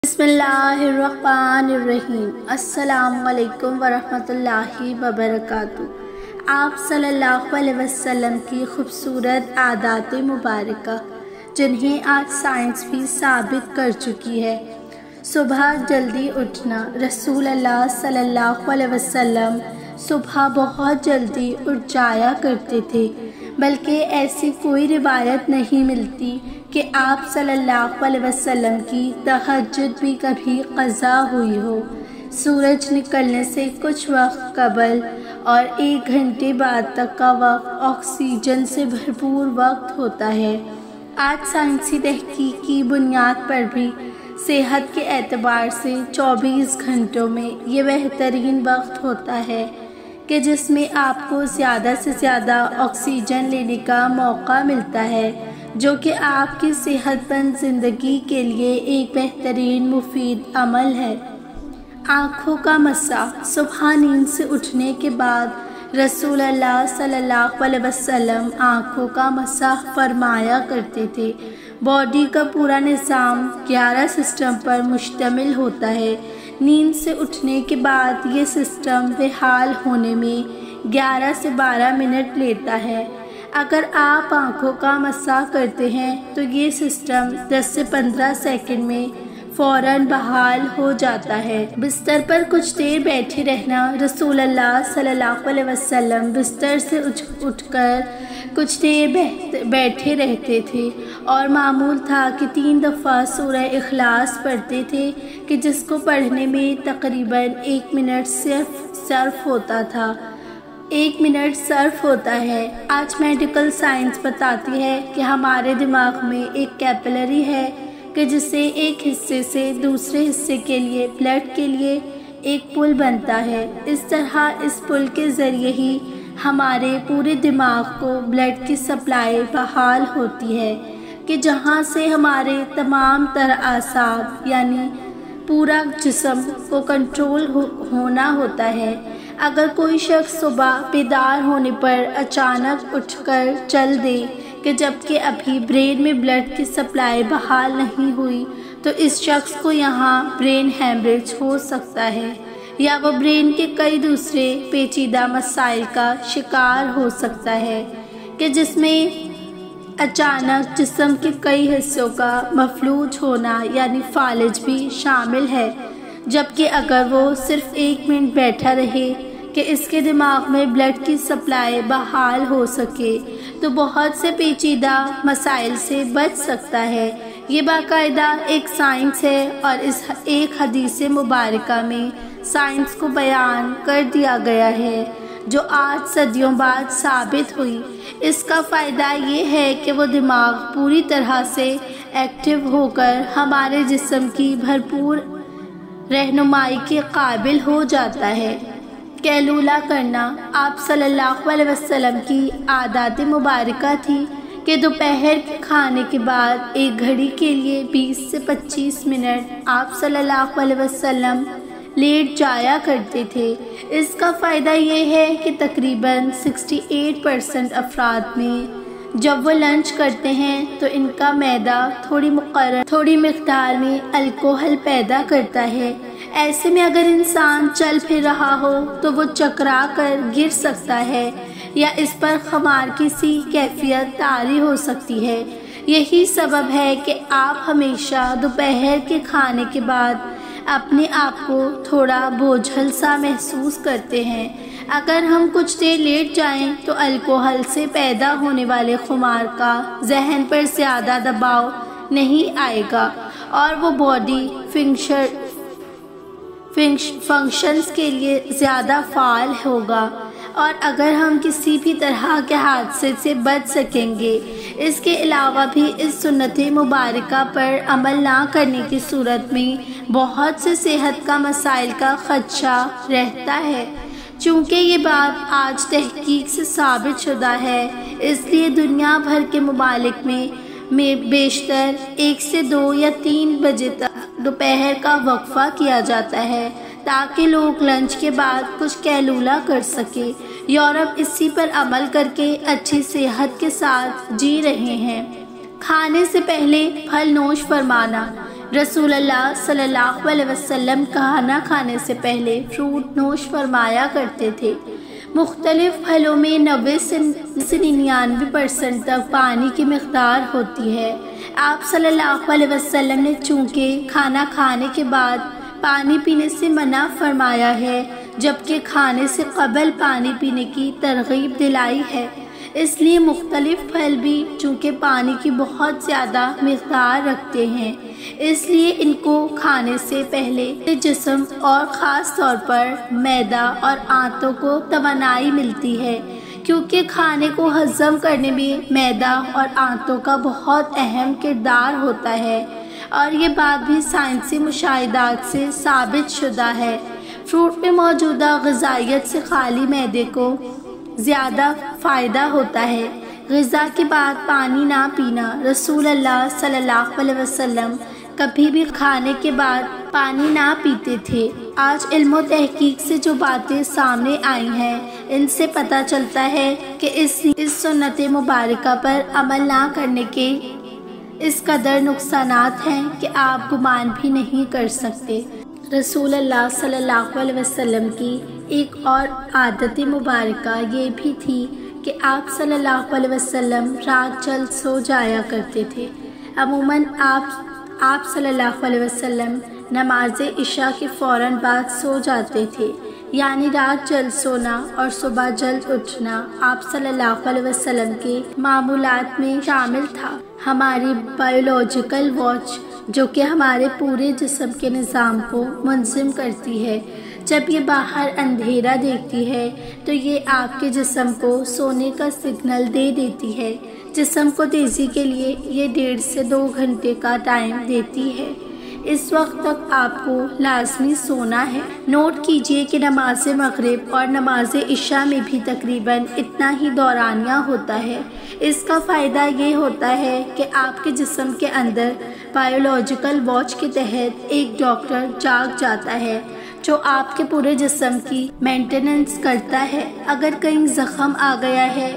बिस्मिल्लाहिर्रहमानिर्रहीम। अस्सलामु अलैकुम वरहमतुल्लाहि वबरकातुहू। आप सल्लल्लाहु अलैहि वसल्लम की खूबसूरत आदात मुबारका जिन्हें आज साइंस भी साबित कर चुकी है। सुबह जल्दी उठना। रसूल अल्लाह सल्लल्लाहु अलैहि वसल्लम सुबह बहुत जल्दी उठ जाया करते थे, बल्कि ऐसी कोई रिवायत नहीं मिलती कि आप सल्लल्लाहु अलैहि वसल्लम की तहज्जुद भी कभी क़ज़ा हुई हो। सूरज निकलने से कुछ वक्त कबल और 1 घंटे बाद तक का वक्त ऑक्सीजन से भरपूर वक्त होता है। आज साइंसी तहकीक की बुनियाद पर भी सेहत के एतबार से 24 घंटों में ये बेहतरीन वक्त होता है कि जिसमें आपको ज़्यादा से ज़्यादा ऑक्सीजन लेने का मौका मिलता है, जो कि आपकी सेहतमंद ज़िंदगी के लिए एक बेहतरीन मुफीद अमल है। आँखों का मसाह। सुबह नींद से उठने के बाद रसूल अल्लाह सल्लल्लाहु अलैहि वसल्लम आँखों का मसाह फरमाया करते थे। बॉडी का पूरा निज़ाम 11 सिस्टम पर मुश्तमिल होता है। नींद से उठने के बाद ये सिस्टम बेहाल होने में 11 से 12 मिनट लेता है। अगर आप आँखों का मसाह करते हैं तो ये सिस्टम 10 से 15 सेकंड में फ़ौरन बहाल हो जाता है। बिस्तर पर कुछ देर बैठे रहना। रसूल अल्लाह सल्लल्लाहु अलैहि वसल्लम बिस्तर से उठकर कुछ देर बैठे रहते थे और मामूल था कि 3 दफ़ा सूरह इखलास पढ़ते थे कि जिसको पढ़ने में तकरीबन 1 मिनट सर्फ होता था। 1 मिनट सर्फ होता है। आज मेडिकल साइंस बताती है कि हमारे दिमाग में एक कैपिलरी है कि जिससे एक हिस्से से दूसरे हिस्से के लिए ब्लड के लिए एक पुल बनता है। इस तरह इस पुल के ज़रिए ही हमारे पूरे दिमाग को ब्लड की सप्लाई बहाल होती है कि जहाँ से हमारे तमाम तरह आसाब यानी पूरा जिस्म को कंट्रोल होना होता है। अगर कोई शख्स सुबह बेदार होने पर अचानक उठकर चल दे कि जबकि अभी ब्रेन में ब्लड की सप्लाई बहाल नहीं हुई, तो इस शख्स को यहाँ ब्रेन हैमरेज हो सकता है या वो ब्रेन के कई दूसरे पेचीदा मसाइल का शिकार हो सकता है कि जिसमें अचानक जिस्म के कई हिस्सों का मफलूज होना यानी फालिज भी शामिल है। जबकि अगर वो सिर्फ 1 मिनट बैठा रहे कि इसके दिमाग में ब्लड की सप्लाई बहाल हो सके तो बहुत से पेचीदा मसाइल से बच सकता है। ये बाकायदा एक साइंस है और इस एक हदीस मुबारका में साइंस को बयान कर दिया गया है जो आज सदियों बाद साबित हुई। इसका फ़ायदा ये है कि वो दिमाग पूरी तरह से एक्टिव होकर हमारे जिस्म की भरपूर रहनुमाई के काबिल हो जाता है। कैलूला करना। आप सल्लल्लाहु अलैहि वसल्लम की आदत मुबारका थी कि दोपहर के खाने के बाद 1 घड़ी के लिए 20 से 25 मिनट आप सल्लल्लाहु अलैहि वसल्लम लेट जाया करते थे। इसका फ़ायदा ये है कि तकरीबन 68% अफराद में जब वो लंच करते हैं तो इनका मैदा थोड़ी मिक़दार में अल्कोहल पैदा करता है। ऐसे में अगर इंसान चल फिर रहा हो तो वो चकरा कर गिर सकता है या इस पर खुमार की सी कैफियत तारी हो सकती है। यही सबब है कि आप हमेशा दोपहर के खाने के बाद अपने आप को थोड़ा बोझल सा महसूस करते हैं। अगर हम कुछ देर लेट जाएं तो अल्कोहल से पैदा होने वाले खुमार का जहन पर ज़्यादा दबाव नहीं आएगा और वो बॉडी फंक्शंस के लिए ज़्यादा फ़ाल होगा और अगर हम किसी भी तरह के हादसे से बच सकेंगे। इसके अलावा भी इस सुन्नत मुबारका पर अमल ना करने की सूरत में बहुत से सेहत का मसाइल का खदशा रहता है। चूँकि ये बात आज तहकीक से साबित शुदा है, इसलिए दुनिया भर के ममालिक में बेशतर 1 से 2 या 3 बजे तक दोपहर का वक्फा किया जाता है ताकि लोग लंच के बाद कुछ कैलूला कर सके। यूरोप इसी पर अमल करके अच्छी सेहत के साथ जी रहे हैं। खाने से पहले फल नोश फरमाना। रसूल अल्लाह सल्लल्लाहु अलैहि वसल्लम खाना खाने से पहले फ्रूट नोश फरमाया करते थे। मुख्तलिफ फलों में 90 से 99% तक पानी की मिक़दार होती है। आप सल्लल्लाहु अलैहि वसल्लम ने चूँकि खाना खाने के बाद पानी पीने से मना फरमाया है, जबकि खाने से क़बल पानी पीने की तरग़ीब दिलाई है, इसलिए मुख्तलिफ फल भी चूँकि पानी की बहुत ज़्यादा मिक़दार रखते हैं, इसलिए इनको खाने से पहले जिस्म और ख़ास तौर पर मैदा और आंतों को तवानाई मिलती है, क्योंकि खाने को हज़म करने में मैदा और आंतों का बहुत अहम किरदार होता है और ये बात भी साइंसी मुशाहिदात से साबित शुदा है। फ्रूट में मौजूदा ग़िज़ाइयत से खाली मैदे को ज़्यादा फ़ायदा होता है। ग़िज़ा के बाद पानी ना पीना। रसूल अल्लाह सल्लल्लाहु अलैहि वसल्लम कभी भी खाने के बाद पानी ना पीते थे। आज इल्म और तहकीक से जो बातें सामने आई हैं, इनसे पता चलता है कि इस सुन्नत मुबारका पर अमल ना करने के इस कदर नुकसानात हैं कि आप गुमान भी नहीं कर सकते। रसूल अल्लाह सल्लल्लाहु अलैहि वसल्लम की एक और आदत मुबारका ये भी थी कि आप सल्लल्लाहु अलैहि वसल्लम रात जल्द सो जाया करते थे। अमूमन आप सल्लल्लाहु अलैहि वसल्लम नमाज इशा के फ़ौरन बाद सो जाते थे, यानी रात जल्द सोना और सुबह जल्द उठना आप सल्लल्लाहु अलैहि वसल्लम के मामूलात में शामिल था। हमारी बायोलॉजिकल वॉच जो कि हमारे पूरे जिस्म के निज़ाम को मुंज़िम करती है, जब ये बाहर अंधेरा देखती है तो ये आपके जिस्म को सोने का सिग्नल दे देती है। जिस्म को तेज़ी के लिए ये 1.5 से 2 घंटे का टाइम देती है। इस वक्त तक आपको लाजमी सोना है। नोट कीजिए कि नमाज मगरिब और नमाज इशा में भी तकरीबन इतना ही दौरानिया होता है। इसका फ़ायदा ये होता है कि आपके जिस्म के अंदर बायोलॉजिकल वॉच के तहत एक डॉक्टर जाग जाता है जो आपके पूरे जिस्म की मेंटेनेंस करता है। अगर कहीं ज़ख़म आ गया है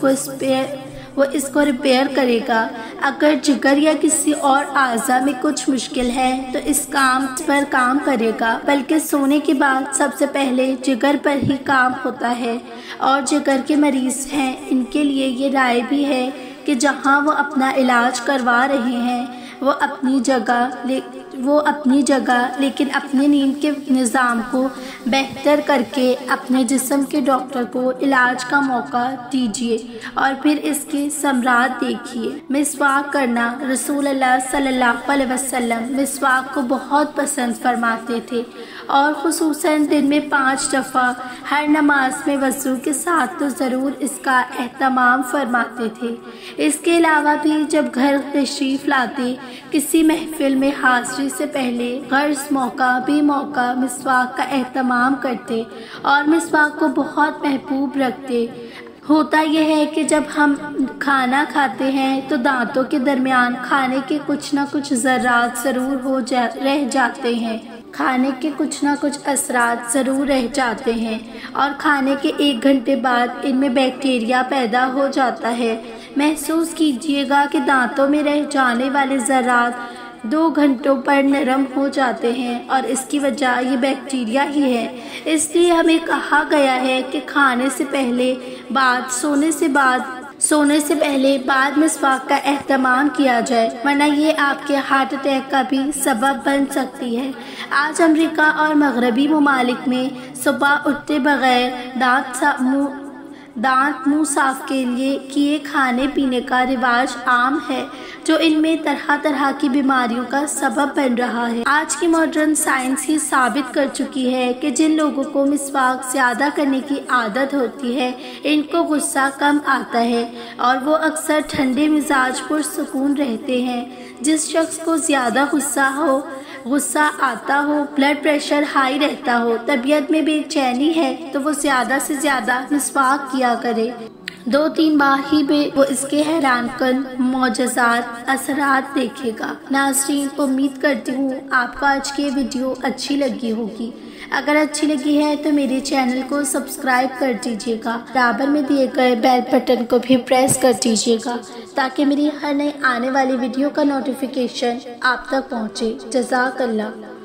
वो इसको रिपेयर करेगा। अगर जिगर या किसी और आज़ा में कुछ मुश्किल है तो इस पर काम करेगा। बल्कि सोने के बाद सबसे पहले जिगर पर ही काम होता है और जिगर के मरीज़ हैं इनके लिए ये राय भी है कि जहां वो अपना इलाज करवा रहे हैं वो अपनी जगह लेकिन अपने नींद के निज़ाम को बेहतर करके अपने जिस्म के डॉक्टर को इलाज का मौका दीजिए और फिर इसके समरात देखिए। मिसवाक करना। रसूल अल्लाह सल्लल्लाहु अलैहि वसल्लम मिसवाक को बहुत पसंद फरमाते थे और ख़ुसूसन दिन में 5 दफ़ा हर नमाज में वज़ू के साथ तो ज़रूर इसका एहतमाम फरमाते थे। इसके अलावा भी जब घर तशरीफ़ लाते, किसी महफिल में हाज़िरी से पहले गर्ज़ मौका मिसवाक का एहतमाम करते और मिसवाक को बहुत महबूब रखते। होता यह है कि जब हम खाना खाते हैं तो दांतों के दरमियान खाने के कुछ ना कुछ ज़र्रात ज़रूर रह जाते हैं। खाने के कुछ ना कुछ असरात ज़रूर रह जाते हैं और खाने के 1 घंटे बाद इनमें बैक्टीरिया पैदा हो जाता है। महसूस कीजिएगा कि दांतों में रह जाने वाले ज़र्रात 2 घंटों पर नरम हो जाते हैं और इसकी वजह ये बैक्टीरिया ही है। इसलिए हमें कहा गया है कि खाने से पहले सोने से पहले बाद मिसवाक का एहतमाम किया जाए, वरना ये आपके हार्ट अटैक का भी सबब बन सकती है। आज अमेरिका और मगरबी ममालिक में सुबह उठते बगैर दांत मुंह साफ के लिए किए खाने पीने का रिवाज आम है, जो इनमें तरह तरह की बीमारियों का सबब बन रहा है। आज की मॉडर्न साइंस ही साबित कर चुकी है कि जिन लोगों को मिसवाक ज़्यादा करने की आदत होती है इनको गुस्सा कम आता है और वो अक्सर ठंडे मिजाज पुरसुकून रहते हैं। जिस शख्स को ज़्यादा गुस्सा आता हो, ब्लड प्रेशर हाई रहता हो, तबीयत में बेचैनी है तो वो ज़्यादा से ज़्यादा मिसवाक किया करे। 2-3 बार ही में वो इसके हैरान कन मौजज़ात असरात देखेगा। नाज़रीन, उम्मीद करती हूँ आपको आज की वीडियो अच्छी लगी होगी। अगर अच्छी लगी है तो मेरे चैनल को सब्सक्राइब कर दीजिएगा, बराबर में दिए गए बेल बटन को भी प्रेस कर दीजिएगा ताकि मेरी हर नई आने वाली वीडियो का नोटिफिकेशन आप तक पहुँचे। जज़ाकल्लाह।